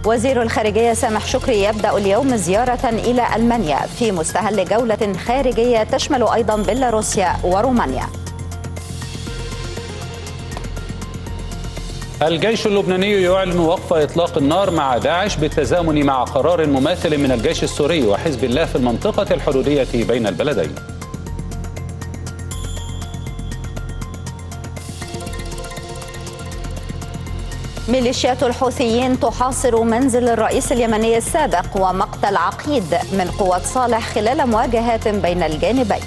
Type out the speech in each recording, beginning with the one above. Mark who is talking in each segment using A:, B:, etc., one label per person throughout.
A: وزير الخارجية سامح شكري يبدأ اليوم زيارة إلى ألمانيا في مستهل جولة خارجية تشمل أيضا بيلاروسيا ورومانيا.
B: الجيش اللبناني يعلن وقف إطلاق النار مع داعش بالتزامن مع قرار مماثل من الجيش السوري وحزب الله في المنطقة الحدودية بين البلدين.
A: ميليشيات الحوثيين تحاصر منزل الرئيس اليمني السابق ومقتل عقيد من قوات صالح خلال مواجهات بين الجانبين.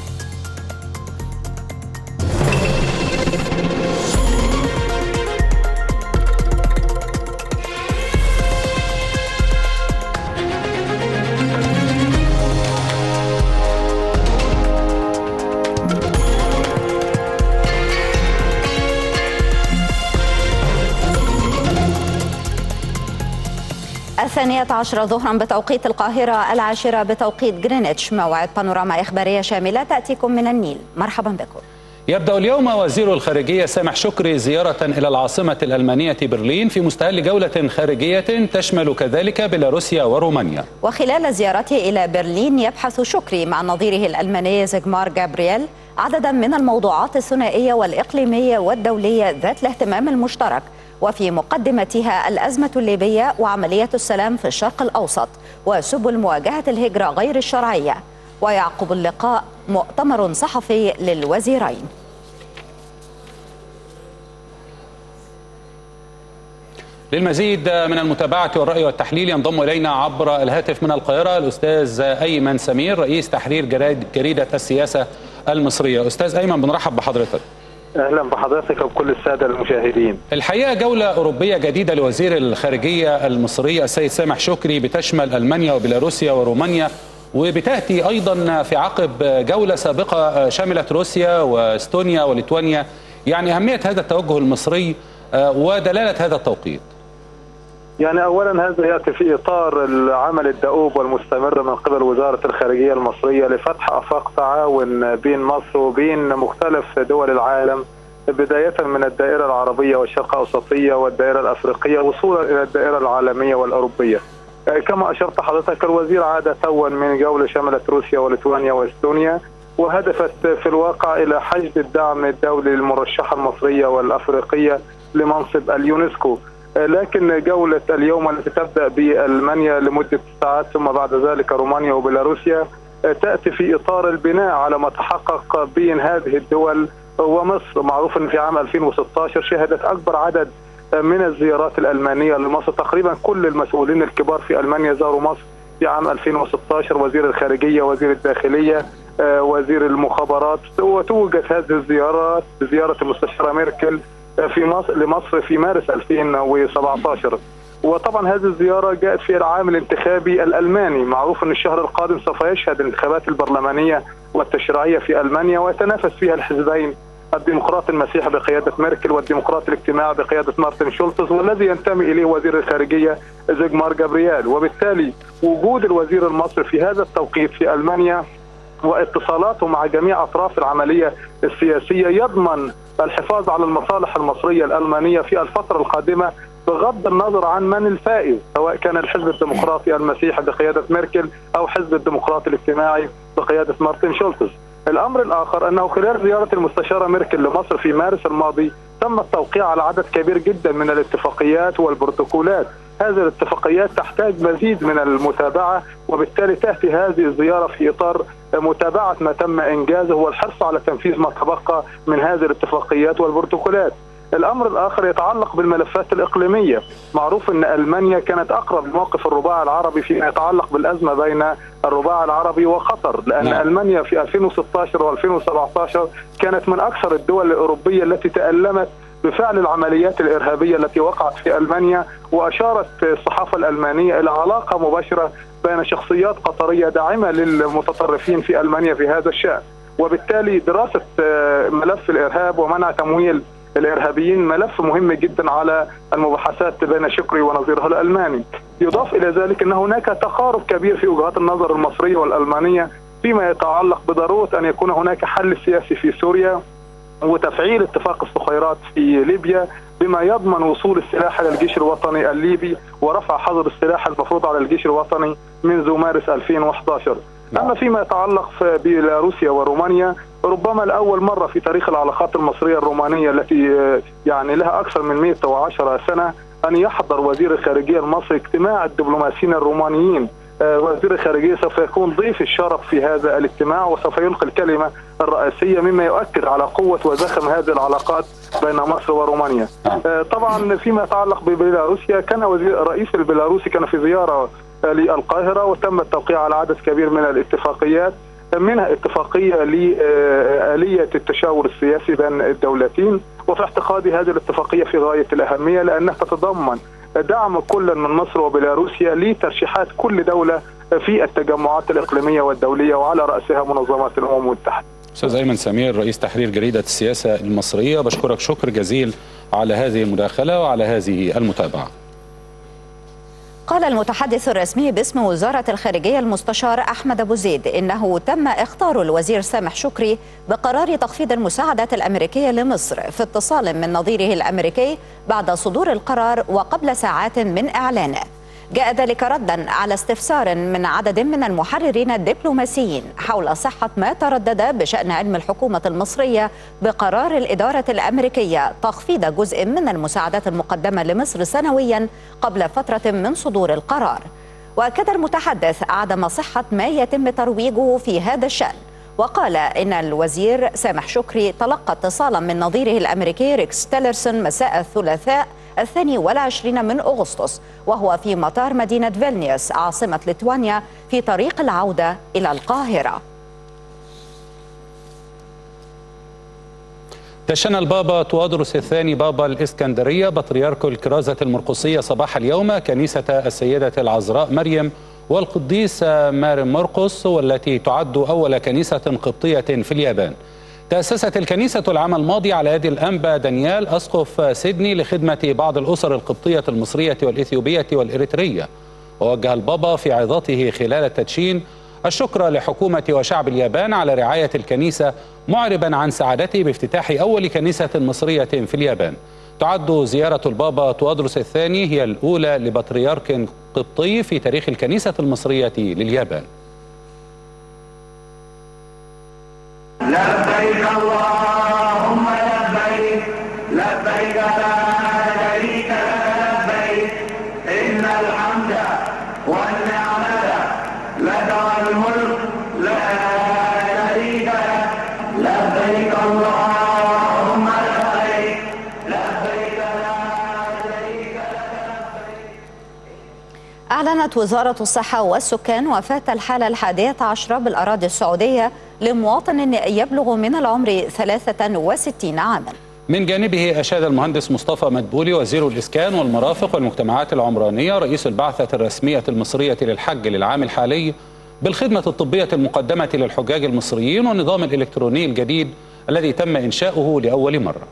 A: الثانية عشرة ظهرا بتوقيت القاهرة، 10 بتوقيت جرينتش، موعد بانوراما إخبارية شاملة تأتيكم من النيل. مرحبا بكم.
B: يبدأ اليوم وزير الخارجية سامح شكري زيارة إلى العاصمة الألمانية برلين في مستهل جولة خارجية تشمل كذلك بيلاروسيا ورومانيا.
A: وخلال زيارته إلى برلين يبحث شكري مع نظيره الألماني زيغمار جابرييل عددا من الموضوعات الثنائية والإقليمية والدولية ذات الاهتمام المشترك، وفي مقدمتها الأزمة الليبية وعملية السلام في الشرق الأوسط وسبل مواجهة الهجرة غير الشرعية. ويعقب اللقاء مؤتمر صحفي للوزيرين.
B: للمزيد من المتابعة والرأي والتحليل ينضم إلينا عبر الهاتف من القاهرة الأستاذ أيمن سمير رئيس تحرير جريدة السياسة المصرية. أستاذ أيمن، بنرحب بحضرتك.
C: أهلا بحضرتك وبكل السادة المشاهدين.
B: الحقيقة جولة أوروبية جديدة لوزير الخارجية المصري السيد سامح شكري بتشمل ألمانيا وبيلاروسيا ورومانيا، وبتأتي أيضا في عقب جولة سابقة شملت روسيا واستونيا وليتوانيا. يعني أهمية هذا التوجه المصري ودلالة هذا التوقيت.
C: يعني أولا هذا يأتي في إطار العمل الدؤوب والمستمر من قبل وزارة الخارجية المصرية لفتح آفاق تعاون بين مصر وبين مختلف دول العالم، بداية من الدائرة العربية والشرق أوسطية والدائرة الأفريقية وصولا إلى الدائرة العالمية والأوروبية. كما أشرت حضرتك، الوزير عاد توا من جولة شملت روسيا وليتوانيا واستونيا، وهدفت في الواقع إلى حشد الدعم الدولي للمرشحة المصرية والأفريقية لمنصب اليونسكو. لكن جولة اليوم التي تبدأ بألمانيا لمدة ساعات ثم بعد ذلك رومانيا وبيلاروسيا تأتي في إطار البناء على ما تحقق بين هذه الدول ومصر. معروف أن في عام 2016 شهدت أكبر عدد من الزيارات الألمانية لمصر، تقريبا كل المسؤولين الكبار في ألمانيا زاروا مصر في عام 2016، وزير الخارجية، وزير الداخلية، وزير المخابرات. وتوجت هذه الزيارات بزيارة المستشارة ميركل في مصر لمصر في مارس 2017. وطبعا هذه الزيارة جاءت في العام الانتخابي الألماني. معروف أن الشهر القادم سوف يشهد الانتخابات البرلمانية والتشريعية في ألمانيا، ويتنافس فيها الحزبين الديمقراطي المسيحي بقيادة ميركل والديمقراطي الاجتماعي بقيادة مارتن شولتز، والذي ينتمي إليه وزير الخارجية زيغمار جابرييل. وبالتالي وجود الوزير المصري في هذا التوقيت في ألمانيا واتصالاته مع جميع أطراف العملية السياسية يضمن الحفاظ على المصالح المصرية الألمانية في الفترة القادمة، بغض النظر عن من الفائز، سواء كان الحزب الديمقراطي المسيحي بقيادة ميركل أو حزب الديمقراطي الاجتماعي بقيادة مارتن شولتز. الأمر الآخر أنه خلال زيارة المستشارة ميركل لمصر في مارس الماضي تم التوقيع على عدد كبير جدا من الاتفاقيات والبروتوكولات. هذه الاتفاقيات تحتاج مزيد من المتابعة، وبالتالي تأتي هذه الزيارة في إطار متابعة ما تم إنجازه والحرص على تنفيذ ما تبقى من هذه الاتفاقيات والبروتوكولات. الأمر الآخر يتعلق بالملفات الإقليمية. معروف أن ألمانيا كانت أقرب لموقف الرباع العربي فيما يتعلق بالأزمة بين الرباع العربي وقطر، لأن ألمانيا في 2016 و2017 كانت من أكثر الدول الأوروبية التي تألمت بفعل العمليات الإرهابية التي وقعت في ألمانيا. وأشارت الصحافة الألمانية إلى علاقة مباشرة بين شخصيات قطرية داعمة للمتطرفين في ألمانيا في هذا الشأن. وبالتالي دراسة ملف الإرهاب ومنع تمويل الإرهابيين ملف مهم جدا على المباحثات بين شكري ونظيره الألماني. يضاف إلى ذلك أن هناك تقارب كبير في وجهات النظر المصرية والألمانية فيما يتعلق بضرورة أن يكون هناك حل سياسي في سوريا، وتفعيل اتفاق الصخيرات في ليبيا بما يضمن وصول السلاح إلى الجيش الوطني الليبي ورفع حظر السلاح المفروض على الجيش الوطني منذ مارس 2011. أما فيما يتعلق ببيلاروسيا ورومانيا، ربما لأول مرة في تاريخ العلاقات المصرية الرومانية التي يعني لها أكثر من 110 سنة أن يحضر وزير الخارجية المصري اجتماع الدبلوماسيين الرومانيين. وزير الخارجية سوف يكون ضيف الشرف في هذا الاجتماع وسوف يلقي الكلمة الرئيسية، مما يؤكد على قوة وزخم هذه العلاقات بين مصر ورومانيا. طبعا فيما يتعلق ببيلاروسيا، كان الرئيس البيلاروسي كان في زيارة للقاهرة وتم التوقيع على عدد كبير من الاتفاقيات، منها اتفاقية لآلية التشاور السياسي بين الدولتين. وفي اعتقادي هذه الاتفاقية في غاية الأهمية لأنها تتضمن دعم كل من مصر وبيلاروسيا لترشيحات كل دولة في التجمعات الإقليمية والدولية وعلى رأسها منظمات الأمم المتحدة.
B: أستاذ أيمن سمير، رئيس تحرير جريدة السياسة المصرية، بشكرك شكر جزيل على هذه المداخلة وعلى هذه المتابعة.
A: قال المتحدث الرسمي باسم وزارة الخارجية المستشار أحمد أبو زيد إنه تم إخطار الوزير سامح شكري بقرار تخفيض المساعدات الأمريكية لمصر في اتصال من نظيره الأمريكي بعد صدور القرار وقبل ساعات من إعلانه. جاء ذلك ردا على استفسار من عدد من المحررين الدبلوماسيين حول صحة ما تردد بشأن علم الحكومة المصرية بقرار الإدارة الأمريكية تخفيض جزء من المساعدات المقدمة لمصر سنويا قبل فترة من صدور القرار. وأكد المتحدث عدم صحة ما يتم ترويجه في هذا الشأن، وقال إن الوزير سامح شكري تلقى اتصالا من نظيره الأمريكي ريكس تيلرسون مساء الثلاثاء 22 من أغسطس وهو في مطار مدينة فيلنيوس عاصمة ليتوانيا في طريق العودة إلى القاهرة.
B: دشن البابا توادرس الثاني بابا الإسكندرية بطريرك الكرازة المرقسية صباح اليوم كنيسة السيدة العذراء مريم والقديس ماري مرقس، والتي تعد أول كنيسة قبطية في اليابان. تأسست الكنيسة العام الماضي على يد الأنبا دانيال أسقف سيدني لخدمة بعض الأسر القبطية المصرية والإثيوبية والإريترية. ووجه البابا في عظته خلال التدشين الشكر لحكومة وشعب اليابان على رعاية الكنيسة، معربا عن سعادته بافتتاح أول كنيسة مصرية في اليابان. تعد زيارة البابا توادرس الثاني هي الأولى لبطريرك قبطي في تاريخ الكنيسة المصرية لليابان.
D: لبيك اللهم لبيك، لبيك لا شريك لك لبيك، إن الحمد والنعمة لك والملك لا شريك لك، لبيك اللهم لبيك، لبيك لا شريك لك.
A: أعلنت وزارة الصحة والسكان وفاة الحالة 11 بالأراضي السعودية لمواطن يبلغ من العمر 63 عاما.
B: من جانبه أشاد المهندس مصطفى مدبولي وزير الإسكان والمرافق والمجتمعات العمرانية رئيس البعثة الرسمية المصرية للحج للعام الحالي بالخدمة الطبية المقدمة للحجاج المصريين والنظام الإلكتروني الجديد الذي تم إنشاؤه لأول مرة.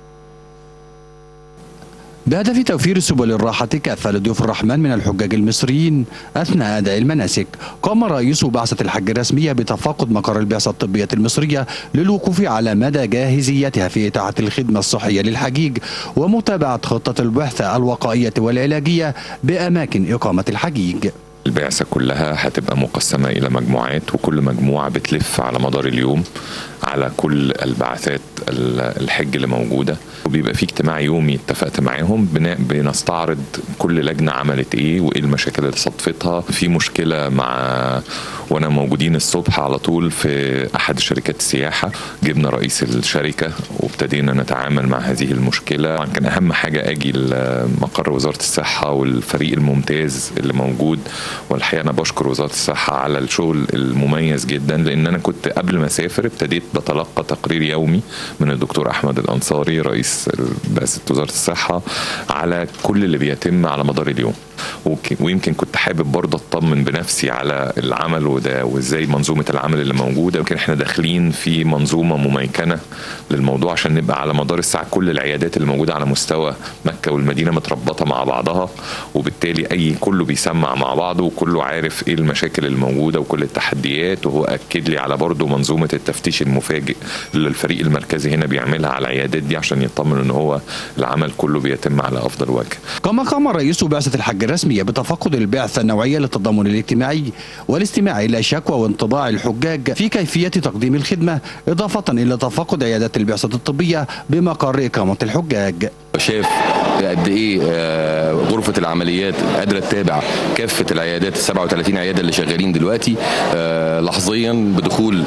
E: بهدف توفير سبل الراحة كافة لضيوف الرحمن من الحجاج المصريين أثناء أداء المناسك، قام رئيس بعثة الحج الرسمية بتفقد مقر البعثة الطبية المصرية للوقوف على مدى جاهزيتها في إتاحة الخدمة الصحية للحجيج ومتابعة خطة البعثة الوقائية والعلاجية بأماكن إقامة الحجيج.
F: البعثة كلها هتبقى مقسمة إلى مجموعات، وكل مجموعة بتلف على مدار اليوم على كل البعثات الحج اللي موجودة، وبيبقى في اجتماع يومي اتفقت معاهم بنستعرض كل لجنة عملت ايه وايه المشاكل اللي صدفتها. في مشكلة وانا موجودين الصبح على طول في احد شركات السياحة، جبنا رئيس الشركة وابتدينا نتعامل مع هذه المشكلة. كان اهم حاجة اجي مقر وزارة الصحة والفريق الممتاز اللي موجود، والحقيقة انا بشكر وزارة الصحة على الشغل المميز جدا، لان انا كنت قبل ما اسافر ابتديت بتلقى تقرير يومي من الدكتور احمد الانصاري رئيس بعثة وزارة الصحة على كل اللي بيتم على مدار اليوم. ويمكن كنت حابب برضه اطمن بنفسي على العمل وده وازاي منظومه العمل اللي موجوده. يمكن احنا داخلين في منظومه مميكنه للموضوع عشان نبقى على مدار الساعه كل العيادات اللي موجوده على مستوى مكه والمدينه متربطه مع بعضها، وبالتالي كله بيسمع مع بعضه وكله عارف ايه المشاكل الموجوده وكل التحديات. وهو اكد لي على برضه منظومه التفتيش المفاجئ اللي الفريق المركزي هنا بيعملها على العيادات دي عشان يطمن ان هو العمل كله بيتم على افضل وجه.
E: كما قام رئيس بعثة الحج الرسمية بتفقد البعثة النوعية للتضامن الاجتماعي والاستماع إلى شكوى وانطباع الحجاج في كيفية تقديم الخدمة، إضافة إلى تفقد عيادات البعثة الطبية بمقر إقامة الحجاج.
G: شاف قد ايه غرفه العمليات قادره تتابع كافه العيادات ال 37 عياده اللي شغالين دلوقتي لحظيا بدخول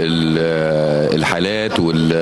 G: الحالات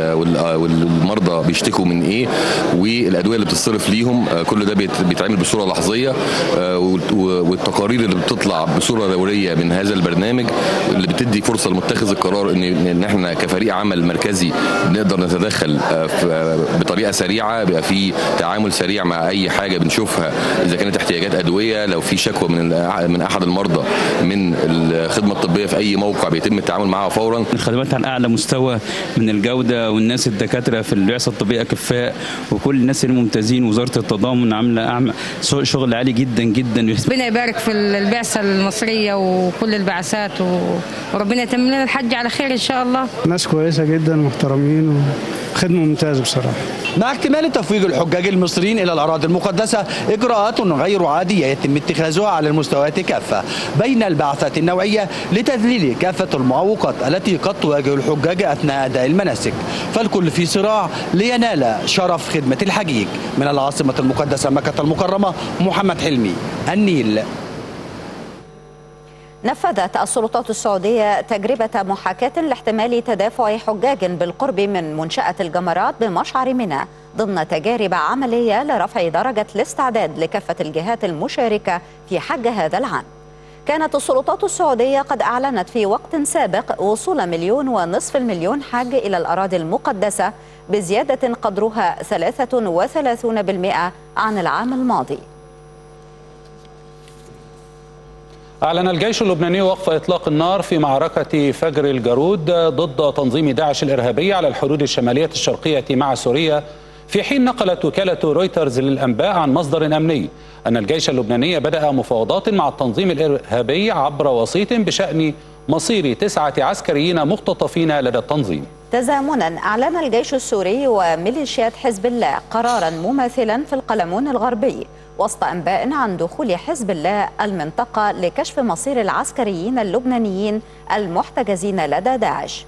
G: والمرضى بيشتكوا من ايه والادويه اللي بتصرف ليهم. كل ده بيتعمل بصوره لحظيه، والتقارير اللي بتطلع بصوره دوريه من هذا البرنامج اللي بتدي فرصه لمتخذ القرار ان احنا كفريق عمل مركزي نقدر نتدخل بطريقه سريعه، بيبقى في تعامل سريع مع اي حاجه بنشوفها، اذا كانت احتياجات ادويه، لو في شكوى من احد المرضى من الخدمه الطبيه في اي موقع بيتم التعامل معها فورا.
H: الخدمات على اعلى مستوى من الجوده، والناس الدكاتره في البعثه الطبيه كفاء، وكل الناس الممتازين. وزاره التضامن عامله شغل عالي جدا جدا.
I: ربنا يبارك في البعثه المصريه وكل البعثات، وربنا يتمم لنا الحج على خير ان شاء الله.
J: ناس كويسه جدا محترمين وخدمه ممتازه بصراحه.
E: مع اكتمال تفويض الحجاج المصريين إلى الأراضي المقدسة، إجراءات غير عادية يتم اتخاذها على المستويات كافة بين البعثات النوعية لتذليل كافة المعوقات التي قد تواجه الحجاج أثناء أداء المناسك، فالكل في صراع لينال شرف خدمة الحجيج. من العاصمة المقدسة مكة المكرمة، محمد حلمي، النيل.
A: نفذت السلطات السعودية تجربة محاكاة لاحتمال تدافع حجاج بالقرب من منشأة الجمرات بمشعر منى ضمن تجارب عملية لرفع درجة الاستعداد لكافة الجهات المشاركة في حج هذا العام. كانت السلطات السعودية قد أعلنت في وقت سابق وصول 1.5 مليون حاج إلى الأراضي المقدسة بزيادة قدرها 33% عن العام الماضي.
B: أعلن الجيش اللبناني وقف إطلاق النار في معركة فجر الجارود ضد تنظيم داعش الإرهابي على الحدود الشمالية الشرقية مع سوريا، في حين نقلت وكالة رويترز للأنباء عن مصدر أمني أن الجيش اللبناني بدأ مفاوضات مع التنظيم الإرهابي عبر وسيط بشأن مصير 9 عسكريين مختطفين لدى التنظيم.
A: تزامنا أعلن الجيش السوري وميليشيات حزب الله قرارا مماثلا في القلمون الغربي وسط أنباء عن دخول حزب الله المنطقة لكشف مصير العسكريين اللبنانيين المحتجزين لدى داعش.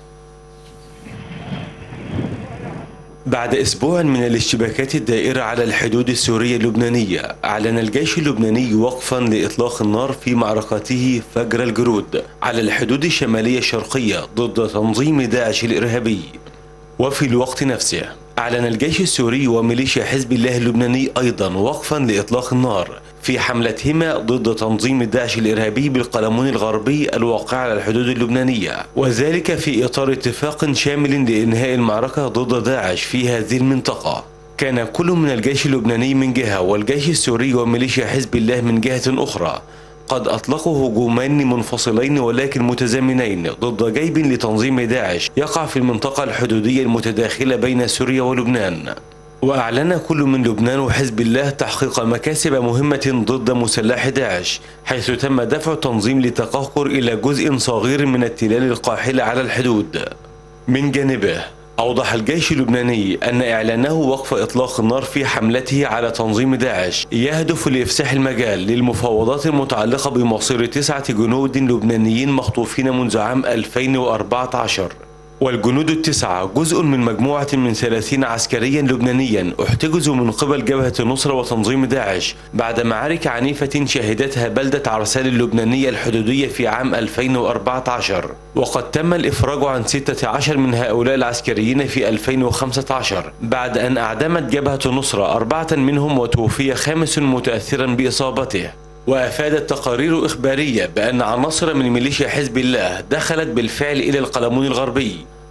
K: بعد أسبوع من الاشتباكات الدائرة على الحدود السورية اللبنانية، أعلن الجيش اللبناني وقفا لإطلاق النار في معركته فجر الجارود على الحدود الشمالية الشرقية ضد تنظيم داعش الإرهابي. وفي الوقت نفسه أعلن الجيش السوري وميليشيا حزب الله اللبناني أيضا وقفا لإطلاق النار في حملتهما ضد تنظيم داعش الإرهابي بالقلمون الغربي الواقع على الحدود اللبنانية، وذلك في إطار اتفاق شامل لإنهاء المعركة ضد داعش في هذه المنطقة. كان كل من الجيش اللبناني من جهة والجيش السوري وميليشيا حزب الله من جهة أخرى قد أطلقوا هجومين منفصلين ولكن متزامنين ضد جيب لتنظيم داعش يقع في المنطقة الحدودية المتداخلة بين سوريا ولبنان. وأعلن كل من لبنان وحزب الله تحقيق مكاسب مهمة ضد مسلح داعش، حيث تم دفع التنظيم لتقهقر إلى جزء صغير من التلال القاحلة على الحدود. من جانبه أوضح الجيش اللبناني أن إعلانه وقف إطلاق النار في حملته على تنظيم داعش يهدف لإفساح المجال للمفاوضات المتعلقة بمصير 9 جنود لبنانيين مخطوفين منذ عام 2014. والجنود ال9 جزء من مجموعة من 30 عسكريا لبنانيا احتجزوا من قبل جبهة النصرة وتنظيم داعش بعد معارك عنيفة شهدتها بلدة عرسال اللبنانية الحدودية في عام 2014، وقد تم الإفراج عن 16 من هؤلاء العسكريين في 2015 بعد أن أعدمت جبهة النصرة 4 منهم وتوفي 5 متأثرا بإصابته. وأفادت تقارير إخبارية بأن عناصر من ميليشيا حزب الله دخلت بالفعل إلى القلمون الغربي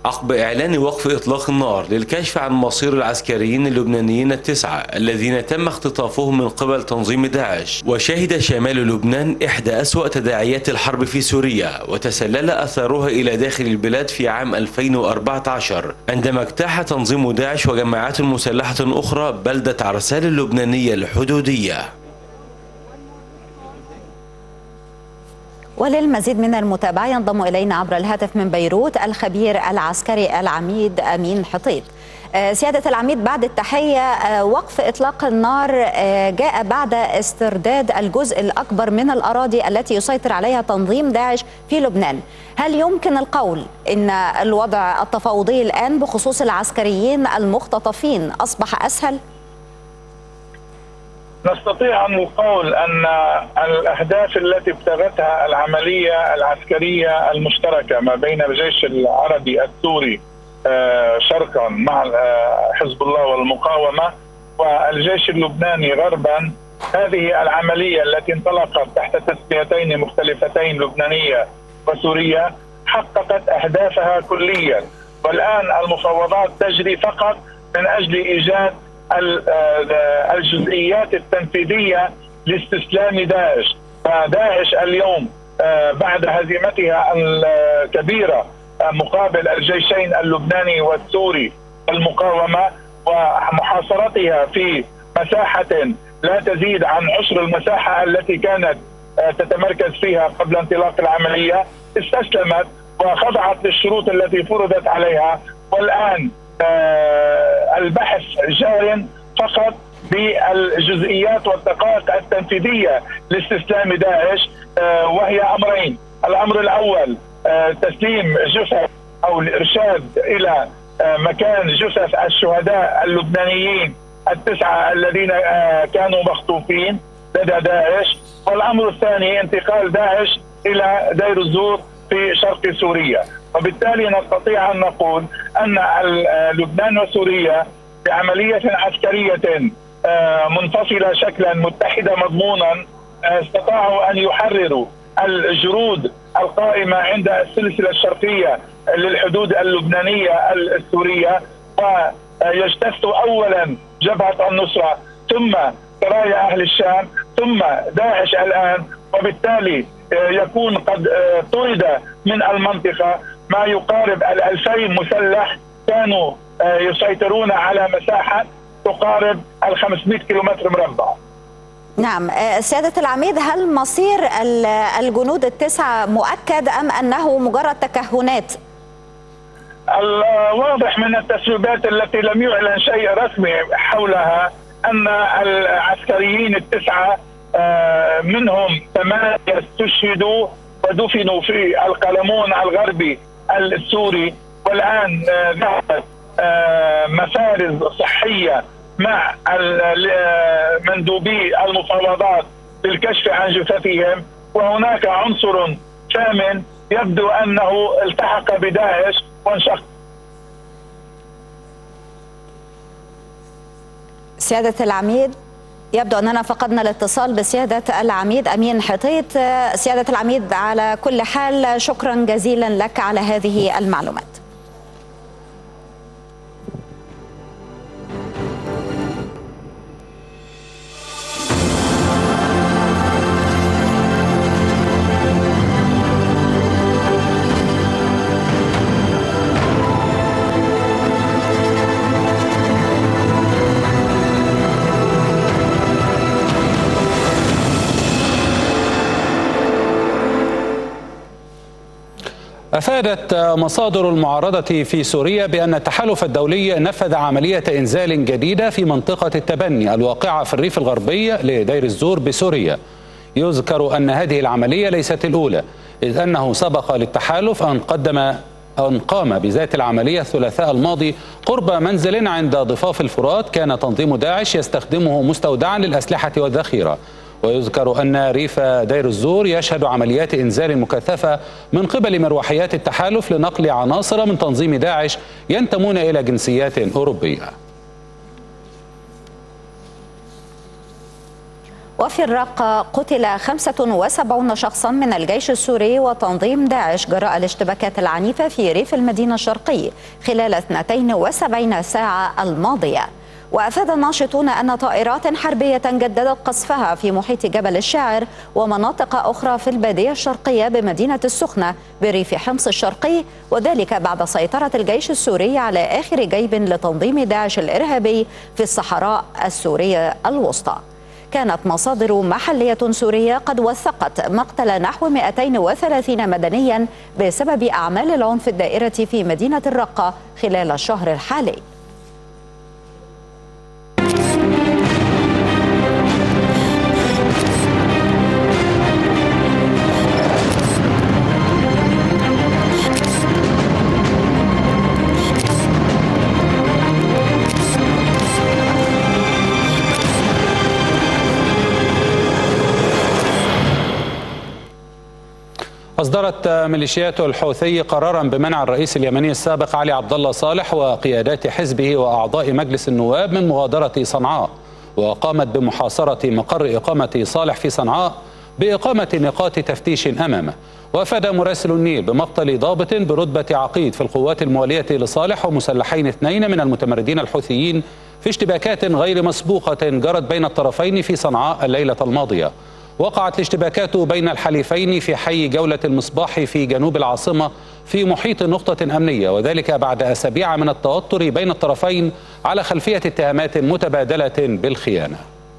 K: عقب إعلان وقف إطلاق النار للكشف عن مصير العسكريين اللبنانيين ال9 الذين تم اختطافهم من قبل تنظيم داعش. وشهد شمال لبنان إحدى أسوأ تداعيات الحرب في سوريا، وتسلل أثارها إلى داخل البلاد في عام 2014 عندما اجتاح تنظيم داعش وجماعات مسلحة أخرى بلدة عرسال اللبنانية الحدودية.
A: وللمزيد من المتابعة ينضم إلينا عبر الهاتف من بيروت الخبير العسكري العميد أمين حطيط. سيادة العميد، بعد التحية، وقف إطلاق النار جاء بعد استرداد الجزء الأكبر من الأراضي التي يسيطر عليها تنظيم داعش في لبنان. هل يمكن القول إن الوضع التفاوضي الآن بخصوص العسكريين المختطفين أصبح أسهل؟
L: نستطيع أن نقول أن الأهداف التي ابتغتها العملية العسكرية المشتركة ما بين الجيش العربي السوري شرقا مع حزب الله والمقاومة والجيش اللبناني غربا، هذه العملية التي انطلقت تحت تسميتين مختلفتين لبنانية وسورية حققت أهدافها كليا، والآن المفاوضات تجري فقط من أجل إيجاد الجزئيات التنفيذية لاستسلام داعش. فداعش اليوم بعد هزيمتها الكبيرة مقابل الجيشين اللبناني والسوري المقاومة ومحاصرتها في مساحة لا تزيد عن عشر المساحة التي كانت تتمركز فيها قبل انطلاق العملية، استسلمت وخضعت للشروط التي فرضت عليها، والآن البحث جار فقط بالجزئيات والدقائق التنفيذية لاستسلام داعش، وهي أمرين. الأمر الأول تسليم جثث أو الإرشاد إلى مكان جثث الشهداء اللبنانيين ال9 الذين كانوا مخطوفين لدى داعش، والأمر الثاني انتقال داعش إلى دير الزور في شرق سوريا. وبالتالي نستطيع أن نقول أن لبنان وسوريا بعملية عسكرية منفصلة شكلا متحدة مضمونا استطاعوا أن يحرروا الجرود القائمة عند السلسلة الشرقية للحدود اللبنانية السورية، ويجتثوا أولا جبهة النصرة ثم سرايا أهل الشام ثم داعش الآن، وبالتالي يكون قد طرد من المنطقة ما يقارب 2000 مسلح كانوا يسيطرون على مساحة تقارب 500 كيلومتر مربع.
A: نعم سيادة العميد، هل مصير الجنود ال9 مؤكد أم أنه مجرد تكهنات؟
L: الواضح من التسريبات التي لم يعلن شيء رسمي حولها أن العسكريين ال9 منهم 8 استشهدوا ودفنوا في القلمون الغربي السوري، والآن ذهبت مفارز صحية مع مندوبي المفاوضات للكشف عن جثثهم، وهناك عنصر ثامن يبدو أنه التحق بداعش وانشق.
A: سيادة العميد، يبدو أننا فقدنا الاتصال بسيادة العميد أمين حطيط. سيادة العميد، على كل حال شكرا جزيلا لك على هذه المعلومات.
B: أفادت مصادر المعارضة في سوريا بأن التحالف الدولي نفذ عملية إنزال جديدة في منطقة التبني الواقعة في الريف الغربي لدير الزور بسوريا. يذكر أن هذه العملية ليست الأولى، إذ أنه سبق للتحالف أن قام بذات العملية الثلاثاء الماضي قرب منزل عند ضفاف الفرات كان تنظيم داعش يستخدمه مستودعا للأسلحة والذخيرة. ويذكر أن ريف دير الزور يشهد عمليات إنزال مكثفة من قبل مروحيات التحالف لنقل عناصر من تنظيم داعش ينتمون إلى جنسيات أوروبية.
A: وفي الرقة قتل 75 شخصا من الجيش السوري وتنظيم داعش جراء الاشتباكات العنيفة في ريف المدينة الشرقي خلال 72 ساعة الماضية. وأفاد الناشطون أن طائرات حربية جددت قصفها في محيط جبل الشاعر ومناطق أخرى في البادية الشرقية بمدينة السخنة بريف حمص الشرقي، وذلك بعد سيطرة الجيش السوري على آخر جيب لتنظيم داعش الإرهابي في الصحراء السورية الوسطى. كانت مصادر محلية سورية قد وثقت مقتل نحو 230 مدنيا بسبب أعمال العنف الدائرة في مدينة الرقة خلال الشهر الحالي.
B: أصدرت ميليشيات الحوثي قرارا بمنع الرئيس اليمني السابق علي عبد الله صالح وقيادات حزبه وأعضاء مجلس النواب من مغادرة صنعاء، وقامت بمحاصرة مقر إقامة صالح في صنعاء بإقامة نقاط تفتيش أمامه. وأفاد مراسل النيل بمقتل ضابط برتبة عقيد في القوات الموالية لصالح ومسلحين 2 من المتمردين الحوثيين في اشتباكات غير مسبوقة جرت بين الطرفين في صنعاء الليلة الماضية. وقعت الاشتباكات بين الحليفين في حي جولة المصباح في جنوب العاصمة في محيط نقطة أمنية، وذلك بعد أسابيع من التوتر بين الطرفين على خلفية اتهامات متبادلة بالخيانة.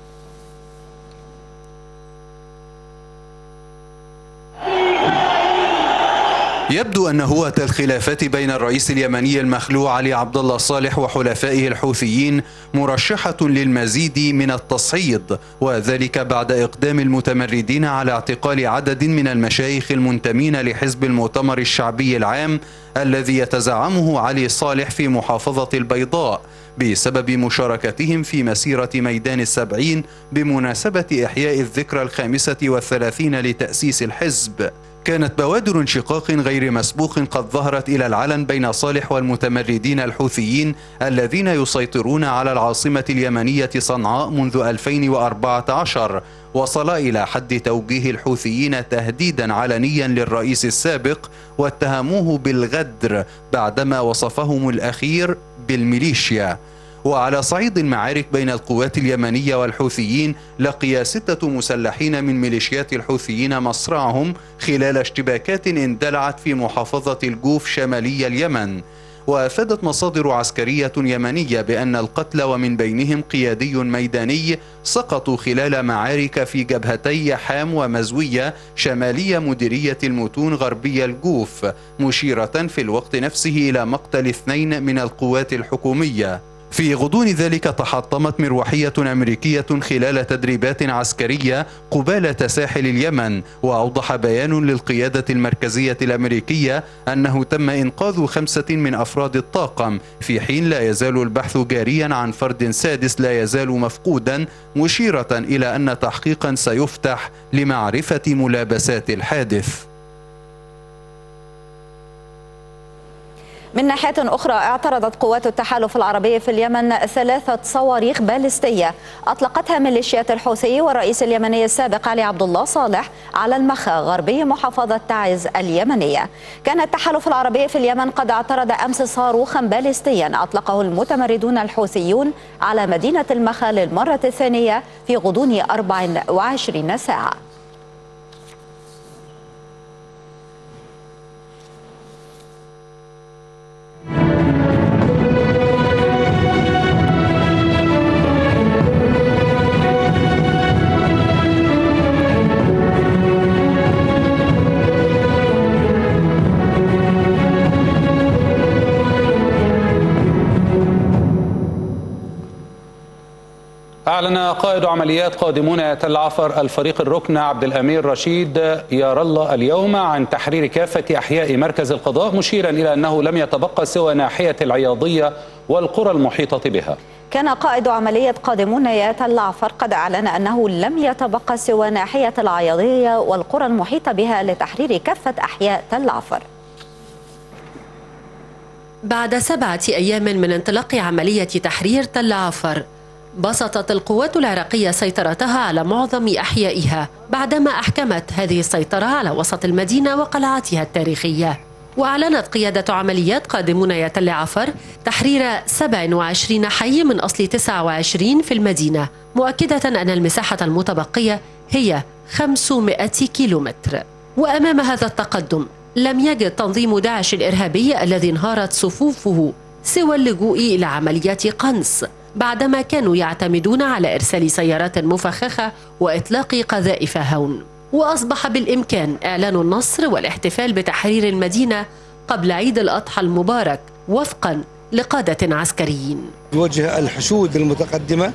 E: يبدو أن هوة الخلافات بين الرئيس اليمني المخلوع علي عبد الله صالح وحلفائه الحوثيين مرشحة للمزيد من التصعيد، وذلك بعد إقدام المتمردين على اعتقال عدد من المشايخ المنتمين لحزب المؤتمر الشعبي العام الذي يتزعمه علي صالح في محافظة البيضاء بسبب مشاركتهم في مسيرة ميدان ال70 بمناسبة إحياء الذكرى 35 لتأسيس الحزب. كانت بوادر انشقاق غير مسبوق قد ظهرت إلى العلن بين صالح والمتمردين الحوثيين الذين يسيطرون على العاصمة اليمنية صنعاء منذ 2014، وصل إلى حد توجيه الحوثيين تهديدا علنيا للرئيس السابق واتهموه بالغدر بعدما وصفهم الأخير بالميليشيا. وعلى صعيد المعارك بين القوات اليمنية والحوثيين، لقي 6 مسلحين من ميليشيات الحوثيين مصرعهم خلال اشتباكات اندلعت في محافظة الجوف شمالي اليمن. وأفادت مصادر عسكرية يمنية بأن القتلى ومن بينهم قيادي ميداني سقطوا خلال معارك في جبهتي حام ومزوية شمالية مديرية المتون غربي الجوف، مشيرة في الوقت نفسه إلى مقتل 2 من القوات الحكومية. في غضون ذلك تحطمت مروحية أمريكية خلال تدريبات عسكرية قبالة ساحل اليمن، وأوضح بيان للقيادة المركزية الأمريكية أنه تم إنقاذ 5 من أفراد الطاقم، في حين لا يزال البحث جاريا عن فرد سادس لا يزال مفقودا، مشيرة إلى أن تحقيقا سيفتح لمعرفة ملابسات الحادث.
A: من ناحية أخرى، اعترضت قوات التحالف العربي في اليمن 3 صواريخ باليستية أطلقتها ميليشيات الحوثي والرئيس اليمني السابق علي عبد الله صالح على المخا غربي محافظة تعز اليمنية. كان التحالف العربي في اليمن قد اعترض أمس صاروخا باليستيا أطلقه المتمردون الحوثيون على مدينة المخا للمرة الثانية في غضون 24 ساعة.
B: أعلن قائد عمليات قادمون تل عفر الفريق الركن عبد الأمير رشيد يار الله اليوم عن تحرير كافة أحياء مركز القضاء، مشيرا إلى أنه لم يتبقى سوى ناحية العياضية والقرى المحيطة بها.
A: كان قائد عملية قادمون يا تل عفر قد أعلن أنه لم يتبقى سوى ناحية العياضية والقرى المحيطة بها لتحرير كافة أحياء تل عفر.
M: بعد 7 أيام من انطلاق عملية تحرير تل عفر، بسطت القوات العراقية سيطرتها على معظم أحيائها بعدما أحكمت هذه السيطرة على وسط المدينة وقلعاتها التاريخية. وأعلنت قيادة عمليات قادمون تل عفر تحرير 27 حي من أصل 29 في المدينة، مؤكدة أن المساحة المتبقية هي 500 كيلومتر. وأمام هذا التقدم لم يجد تنظيم داعش الإرهابي الذي انهارت صفوفه سوى اللجوء إلى عمليات قنص، بعدما كانوا يعتمدون على إرسال سيارات مفخخة وإطلاق قذائف هون. وأصبح بالإمكان إعلان النصر والاحتفال بتحرير المدينة قبل عيد الأضحى المبارك وفقا لقادة عسكريين.
N: وجه الحشود المتقدمة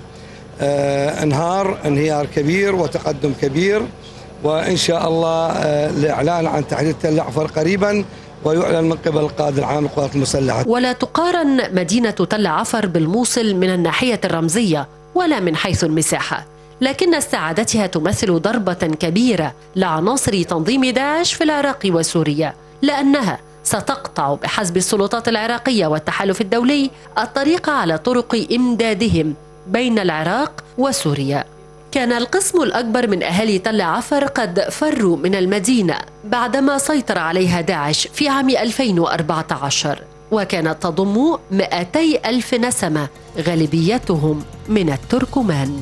N: انهيار كبير وتقدم كبير، وإن شاء الله الإعلان عن تحرير تل عفر قريبا ويعلن من قبل القائد العام للقوات المسلحة.
M: ولا تقارن مدينة تل عفر بالموصل من الناحية الرمزية ولا من حيث المساحة، لكن استعادتها تمثل ضربة كبيرة لعناصر تنظيم داعش في العراق وسوريا، لأنها ستقطع بحسب السلطات العراقية والتحالف الدولي الطريق على طرق إمدادهم بين العراق وسوريا. كان القسم الأكبر من أهالي تل عفر قد فروا من المدينة بعدما سيطر عليها داعش في عام 2014، وكانت تضم 200,000 نسمة غالبيتهم من التركمان.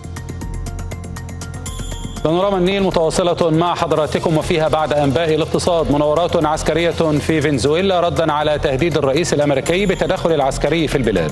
B: بانوراما النيل متواصلة مع حضراتكم، وفيها بعد أنباء الاقتصاد مناورات عسكرية في فنزويلا ردا على تهديد الرئيس الأمريكي بالتدخل العسكري في البلاد.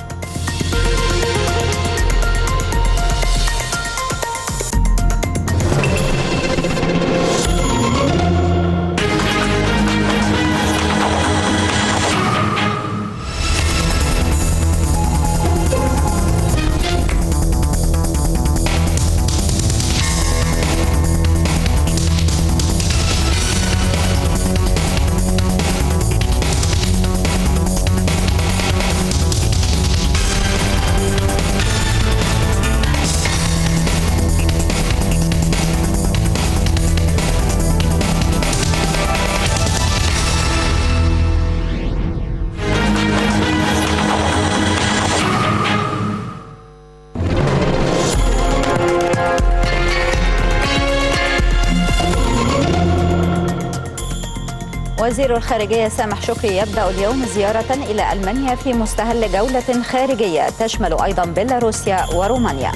A: وزير الخارجية سامح شكري يبدأ اليوم زيارة إلى ألمانيا في مستهل جولة خارجية تشمل أيضا بيلاروسيا ورومانيا.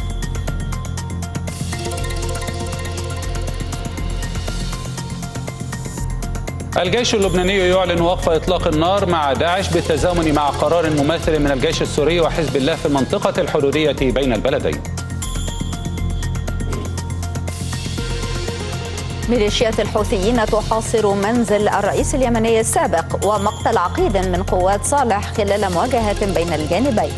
B: الجيش اللبناني يعلن وقف إطلاق النار مع داعش بالتزامن مع قرار مماثل من الجيش السوري وحزب الله في المنطقة الحدودية بين البلدين.
A: ميليشيات الحوثيين تحاصر منزل الرئيس اليمني السابق ومقتل عقيد من قوات صالح خلال مواجهات بين الجانبين.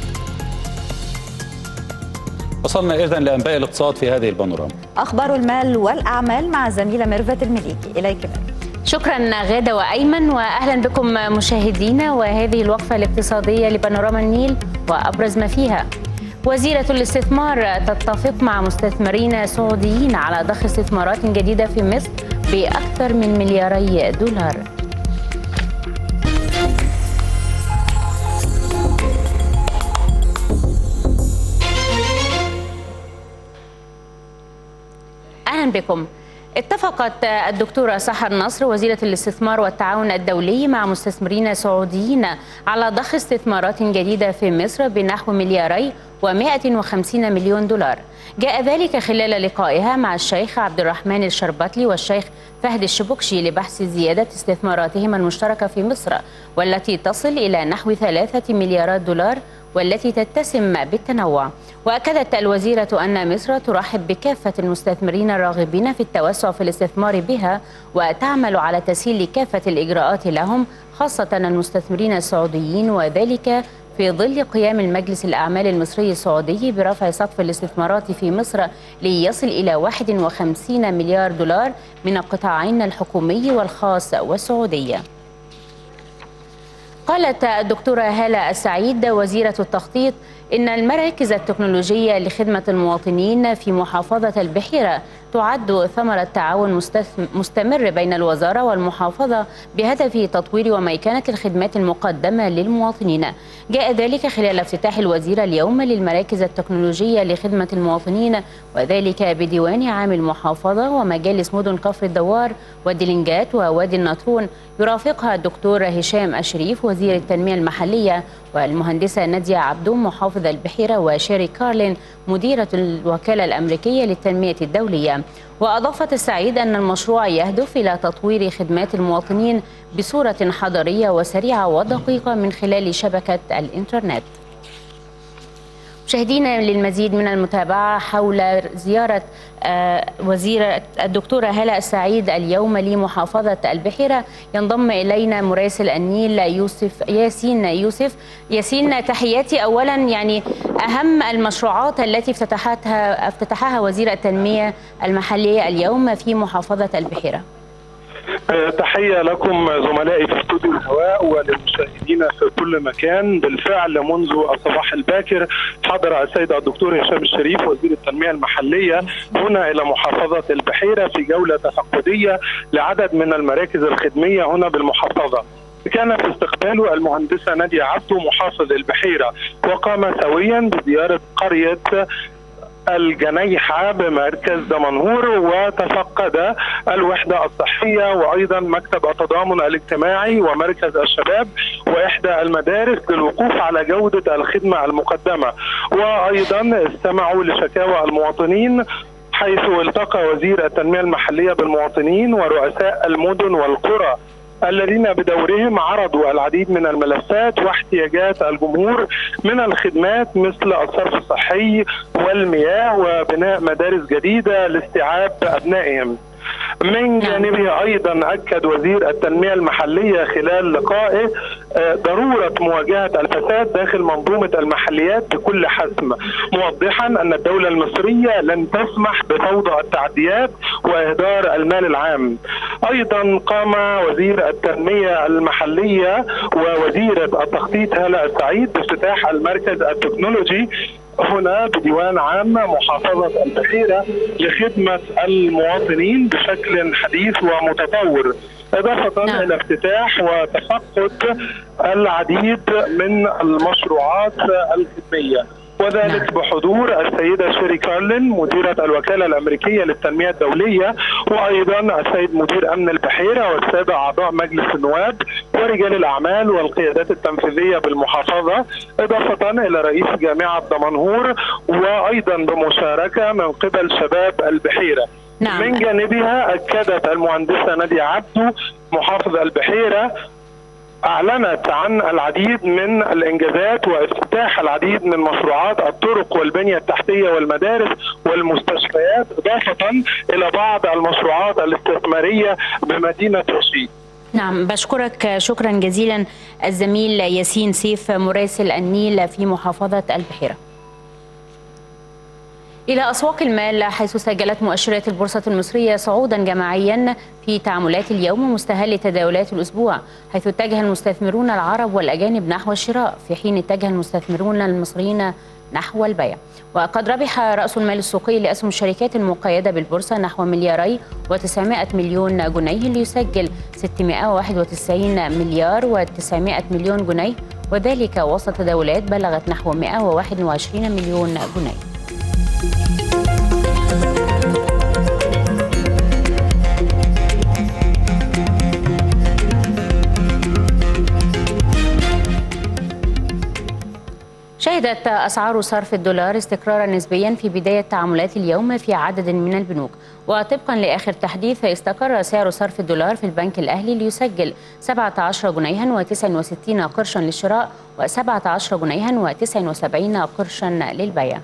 B: وصلنا إذن لأنباء الاقتصاد في هذه البانوراما.
A: أخبار المال والأعمال مع زميلة ميرفت المليكي. إليك.
O: شكرا غادة وأيمن، وأهلا بكم مشاهدينا وهذه الوقفة الاقتصادية لبانوراما النيل وأبرز ما فيها. وزيرة الاستثمار تتفق مع مستثمرين سعوديين على ضخ استثمارات جديدة في مصر بأكثر من ملياري دولار. أهلا بكم. اتفقت الدكتورة سحر نصر وزيرة الاستثمار والتعاون الدولي مع مستثمرين سعوديين على ضخ استثمارات جديدة في مصر بنحو ملياري و150 مليون دولار. جاء ذلك خلال لقائها مع الشيخ عبد الرحمن الشربتلي والشيخ فهد الشبكشي لبحث زيادة استثماراتهما المشتركة في مصر، والتي تصل إلى نحو 3 مليارات دولار والتي تتسم بالتنوع. وأكدت الوزيرة أن مصر ترحب بكافة المستثمرين الراغبين في التوسع في الاستثمار بها، وتعمل على تسهيل كافة الإجراءات لهم خاصة المستثمرين السعوديين، وذلك في ظل قيام المجلس الأعمال المصري السعودي برفع سقف الاستثمارات في مصر ليصل إلى 51 مليار دولار من القطاعين الحكومي والخاص والسعودية. قالت الدكتورة هالة السعيد وزيرة التخطيط إن المراكز التكنولوجية لخدمة المواطنين في محافظة البحيرة تعد ثمرة تعاون مستمر بين الوزارة والمحافظة بهدف تطوير وميكنة الخدمات المقدمة للمواطنين. جاء ذلك خلال افتتاح الوزير اليوم للمراكز التكنولوجية لخدمة المواطنين، وذلك بديوان عام المحافظة ومجالس مدن كفر الدوار والدلنجات ووادي النطرون، يرافقها الدكتور هشام الشريف وزير التنمية المحلية والمهندسة نادية عبدو محافظ البحيرة وشيري كارلين مديرة الوكالة الأمريكية للتنمية الدولية. وأضافت السعيد أن المشروع يهدف إلى تطوير خدمات المواطنين بصورة حضرية وسريعة ودقيقة من خلال شبكة الإنترنت. مشاهدينا، للمزيد من المتابعة حول زيارة وزيرة الدكتورة هالة السعيد اليوم لمحافظة البحيرة ينضم إلينا مراسل النيل ياسين، تحياتي. أولا يعني أهم المشروعات التي افتتحها وزير التنمية المحلية اليوم في محافظة البحيرة.
L: تحية لكم زملائي في استوديو الهواء وللمشاهدين في كل مكان. بالفعل منذ الصباح الباكر حضر السيد الدكتور هشام الشريف وزير التنمية المحلية هنا إلى محافظة البحيرة في جولة تفقدية لعدد من المراكز الخدمية هنا بالمحافظة. كان في استقباله المهندسة نادية عبدو محافظ البحيرة، وقام سويا بزيارة قرية الجنيحة بمركز دمنهور وتفقد الوحدة الصحية وأيضا مكتب التضامن الاجتماعي ومركز الشباب وإحدى المدارس للوقوف على جودة الخدمة المقدمة. وأيضا استمعوا لشكاوى المواطنين، حيث التقى وزير التنمية المحلية بالمواطنين ورؤساء المدن والقرى الذين بدورهم عرضوا العديد من الملفات واحتياجات الجمهور من الخدمات مثل الصرف الصحي والمياه وبناء مدارس جديدة لاستيعاب أبنائهم. من جانبه أيضا أكد وزير التنمية المحلية خلال لقائه ضرورة مواجهة الفساد داخل منظومة المحليات بكل حسم، موضحا أن الدولة المصرية لن تسمح بفوضى التعديات وإهدار المال العام. أيضا قام وزير التنمية المحلية ووزيرة التخطيط هالة السعيد بافتتاح المركز التكنولوجي هنا بديوان عام محافظة البحيرة لخدمة المواطنين بشكل حديث ومتطور، إضافة إلى افتتاح وتفقد العديد من المشروعات الخدمية، وذلك بحضور السيدة شيري كارلين مديرة الوكالة الأمريكية للتنمية الدولية، وأيضا السيد مدير أمن البحيرة والسادة أعضاء مجلس النواب ورجال الأعمال والقيادات التنفيذية بالمحافظة، إضافة إلى رئيس جامعة دمنهور، وأيضا بمشاركة من قبل شباب البحيرة. من جانبها أكدت المهندسة نادية عبدو محافظ البحيرة أعلنت عن العديد من الإنجازات وافتتاح العديد من مشروعات الطرق والبنية التحتية والمدارس والمستشفيات، إضافة إلى بعض المشروعات الاستثمارية بمدينة رشيد.
O: نعم، بشكرك شكرا جزيلا الزميل ياسين سيف مراسل النيل في محافظة البحيرة. إلى أسواق المال، حيث سجلت مؤشرات البورصة المصرية صعودا جماعيا في تعاملات اليوم مستهل تداولات الأسبوع، حيث اتجه المستثمرون العرب والأجانب نحو الشراء في حين اتجه المستثمرون المصريين نحو البيع. وقد ربح رأس المال السوقي لأسهم الشركات المقيدة بالبورصة نحو 2.9 مليار جنيه ليسجل 691 مليار و900 مليون جنيه، وذلك وسط تداولات بلغت نحو 121 مليون جنيه. شهدت أسعار صرف الدولار استقرارا نسبيا في بداية تعاملات اليوم في عدد من البنوك، وطبقا لآخر تحديث استقر سعر صرف الدولار في البنك الأهلي ليسجل 17 جنيها و69 قرشا للشراء و17 جنيها و79 قرشا للبيع.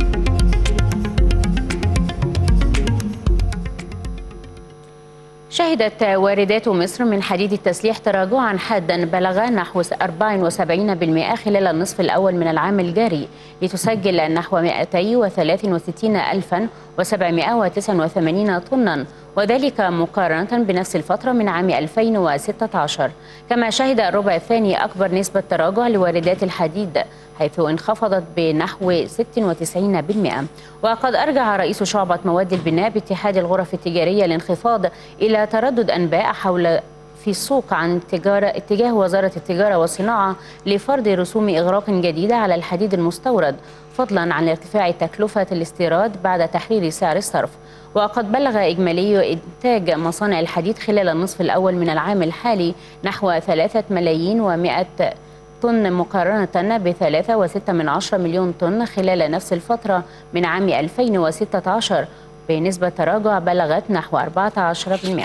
O: شهد شهدت واردات مصر من حديد التسليح تراجعا حادا بلغ نحو 74% خلال النصف الأول من العام الجاري، لتسجل نحو 263,789 طنا، وذلك مقارنة بنفس الفترة من عام 2016. كما شهد الربع الثاني أكبر نسبة تراجع لواردات الحديد، حيث انخفضت بنحو 96%. وقد أرجع رئيس شعبة مواد البناء باتحاد الغرف التجارية الانخفاض إلى تردد أنباء حول في السوق عن اتجاه وزارة التجارة والصناعة لفرض رسوم إغراق جديدة على الحديد المستورد، فضلا عن ارتفاع تكلفة الاستيراد بعد تحرير سعر الصرف. وقد بلغ إجمالي إنتاج مصانع الحديد خلال النصف الأول من العام الحالي نحو 3,100,000 طن مقارنة ب3.6 مليون طن خلال نفس الفترة من عام 2016، بنسبة تراجع بلغت نحو 14%.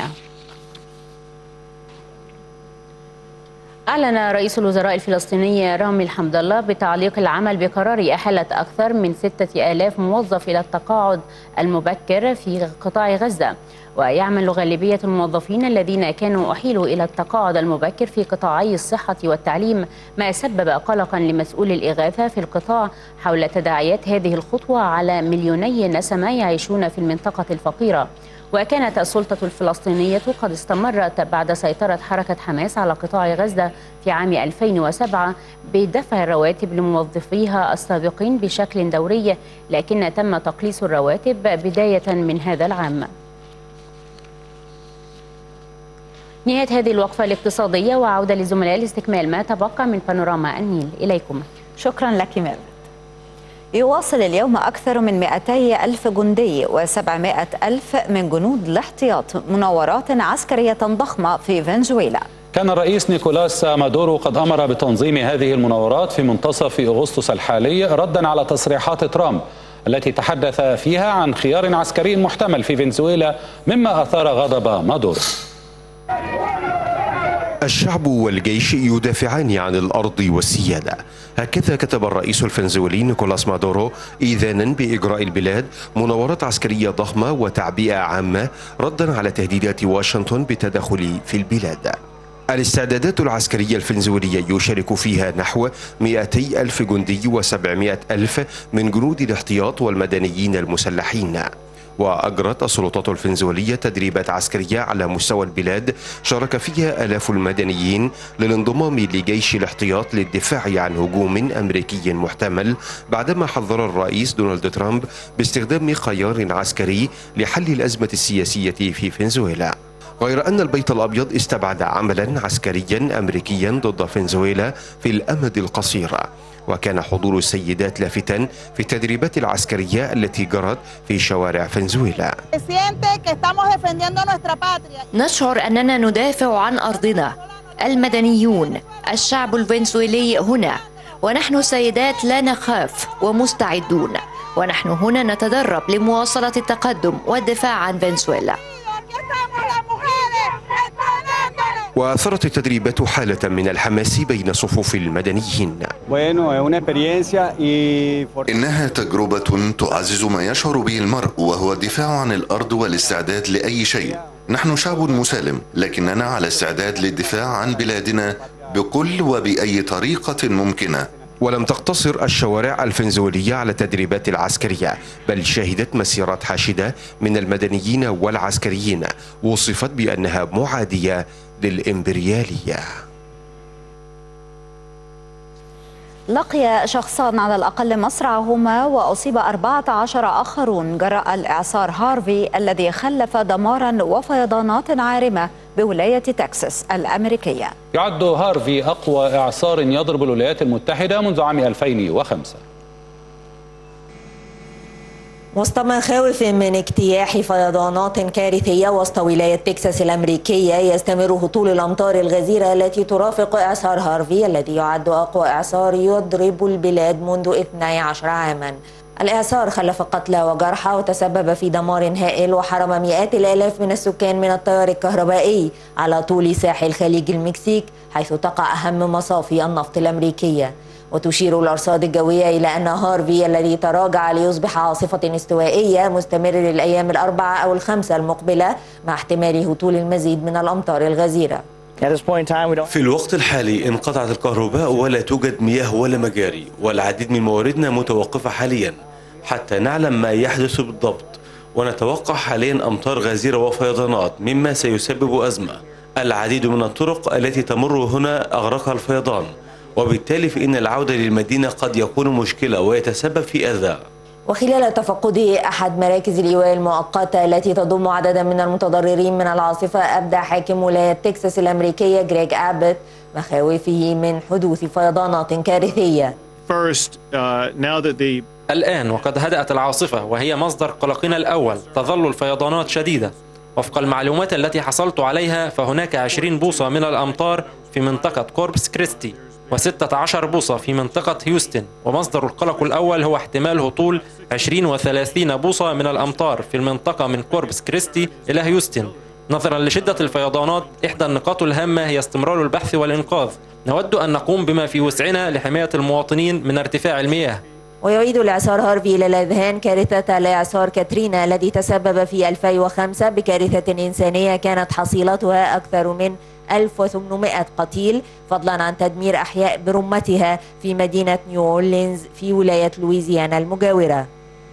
O: أعلن رئيس الوزراء الفلسطيني رامي حمد الله بتعليق العمل بقرار إحالة أكثر من 6,000 موظف إلى التقاعد المبكر في قطاع غزة. ويعمل غالبية الموظفين الذين كانوا أحيلوا إلى التقاعد المبكر في قطاعي الصحة والتعليم، ما سبب قلقا لمسؤول الإغاثة في القطاع حول تداعيات هذه الخطوة على مليوني نسمة يعيشون في المنطقة الفقيرة. وكانت السلطة الفلسطينية قد استمرت بعد سيطرة حركة حماس على قطاع غزة في عام 2007 بدفع الرواتب لموظفيها السابقين بشكل دوري، لكن تم تقليص الرواتب بداية من هذا العام. نهاية هذه الوقفة الاقتصادية، وعودة للزملاء لاستكمال ما تبقى من بانوراما النيل. إليكم.
A: شكرا لك ميرفت. يواصل اليوم أكثر من 200,000 جندي و700,000 من جنود الاحتياط مناورات عسكرية ضخمة في فنزويلا.
B: كان الرئيس نيكولاس مادورو قد أمر بتنظيم هذه المناورات في منتصف أغسطس الحالي، ردا على تصريحات ترامب التي تحدث فيها عن خيار عسكري محتمل في فنزويلا، مما أثار غضب مادورو.
P: الشعب والجيش يدافعان عن الأرض والسيادة، هكذا كتب الرئيس الفنزويلي نيكولاس مادورو إذانا بإجراء البلاد مناورات عسكرية ضخمة وتعبئة عامة ردا على تهديدات واشنطن بالتدخل في البلاد. الاستعدادات العسكرية الفنزويلية يشارك فيها نحو 200,000 جندي و700,000 من جنود الاحتياط والمدنيين المسلحين. وأجرت السلطات الفنزويلية تدريبات عسكرية على مستوى البلاد شارك فيها آلاف المدنيين للانضمام لجيش الاحتياط للدفاع عن هجوم أمريكي محتمل، بعدما حذر الرئيس دونالد ترامب باستخدام خيار عسكري لحل الأزمة السياسية في فنزويلا. غير أن البيت الأبيض استبعد عملا عسكريا أمريكيا ضد فنزويلا في الأمد القصير. وكان حضور السيدات لافتا في التدريبات العسكرية التي جرت في شوارع فنزويلا.
Q: نشعر أننا ندافع عن أرضنا، المدنيون، الشعب الفنزويلي هنا، ونحن السيدات لا نخاف ومستعدون، ونحن هنا نتدرب لمواصلة التقدم والدفاع عن فنزويلا.
P: وأثرت التدريبات حالة من الحماس بين صفوف المدنيين.
R: إنها تجربة تعزز ما يشعر به المرء، وهو الدفاع عن الأرض والاستعداد لأي شيء. نحن شعب مسالم، لكننا على استعداد للدفاع عن بلادنا بكل وبأي طريقة ممكنة.
P: ولم تقتصر الشوارع الفنزويلية على التدريبات العسكرية، بل شهدت مسيرات حاشدة من المدنيين والعسكريين وصفت بأنها معادية للإمبريالية.
A: لقي شخصان على الأقل مصرعهما وأصيب 14 آخرون جراء الإعصار هارفي الذي خلف دمارا وفيضانات عارمة بولاية تكساس الأمريكية.
B: يعد هارفي أقوى إعصار يضرب الولايات المتحدة منذ عام 2005.
S: وسط مخاوف من اجتياح فيضانات كارثية وسط ولاية تكساس الأمريكية، يستمر هطول الأمطار الغزيرة التي ترافق إعصار هارفي الذي يعد أقوى إعصار يضرب البلاد منذ 12 عاما. الإعصار خلف قتلى وجرحى وتسبب في دمار هائل، وحرم مئات الآلاف من السكان من التيار الكهربائي على طول ساحل خليج المكسيك حيث تقع أهم مصافي النفط الأمريكية. وتشير الأرصاد الجوية إلى أن هارفي الذي تراجع ليصبح عاصفة استوائية مستمر للأيام الأربعة أو الخمسة المقبلة، مع احتمال هطول المزيد من الأمطار الغزيرة.
K: في الوقت الحالي انقطعت الكهرباء ولا توجد مياه ولا مجاري، والعديد من مواردنا متوقفة حاليا حتى نعلم ما يحدث بالضبط، ونتوقع حاليا أمطار غزيرة وفيضانات مما سيسبب أزمة. العديد من الطرق التي تمر هنا أغرقها الفيضان، وبالتالي فإن العودة للمدينة قد يكون مشكلة ويتسبب في أذى.
S: وخلال تفقده أحد مراكز الإيواء المؤقتة التي تضم عددا من المتضررين من العاصفة، أبدى حاكم ولاية تكساس الأمريكية غريغ أبت مخاوفه من حدوث فيضانات كارثية.
T: الآن وقد هدأت العاصفة وهي مصدر قلقنا الأول، تظل الفيضانات شديدة. وفق المعلومات التي حصلت عليها فهناك 20 بوصة من الأمطار في منطقة كوربس كريستي و16 بوصة في منطقة هيوستن، ومصدر القلق الأول هو احتمال هطول 20 و30 بوصة من الأمطار في المنطقة من كوربس كريستي إلى هيوستن. نظرا لشدة الفيضانات، إحدى النقاط الهامة هي استمرار البحث والإنقاذ. نود أن نقوم بما في وسعنا لحماية المواطنين من ارتفاع المياه.
S: ويعيد الإعصار هارفي إلى الأذهان كارثة الإعصار كاترينا الذي تسبب في 2005 بكارثة إنسانية كانت حصيلتها أكثر من 1800 قتيل، فضلا عن تدمير أحياء برمتها في مدينة نيو أورلينز في ولاية لويزيانا المجاورة.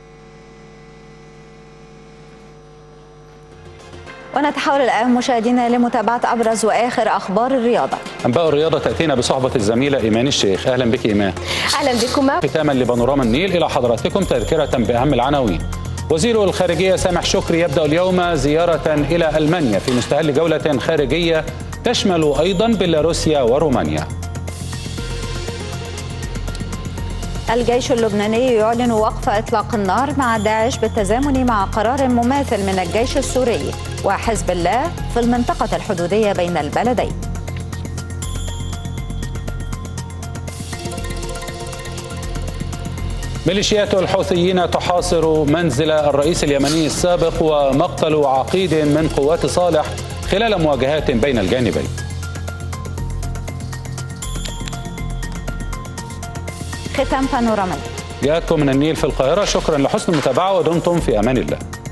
A: ونتحول الآن مشاهدينا لمتابعة أبرز وآخر أخبار الرياضة.
B: أنباء الرياضة تأتينا بصحبة الزميلة إيمان الشيخ. أهلا بك إيمان.
U: أهلا بكم.
B: ختاما لبانوراما النيل إلى حضراتكم تذكرة بأهم العناوين. وزير الخارجية سامح شكري يبدأ اليوم زيارة إلى ألمانيا في مستهل جولة خارجية تشمل أيضا بيلاروسيا ورومانيا.
A: الجيش اللبناني يعلن وقف إطلاق النار مع داعش بالتزامن مع قرار مماثل من الجيش السوري وحزب الله في المنطقة الحدودية بين البلدين.
B: ميليشيات الحوثيين تحاصر منزل الرئيس اليمني السابق ومقتل عقيد من قوات صالح خلال مواجهات بين الجانبين.
A: ختام بانوراما
B: جاءتكم من النيل في القاهرة. شكرا لحسن المتابعة ودمتم في أمان الله.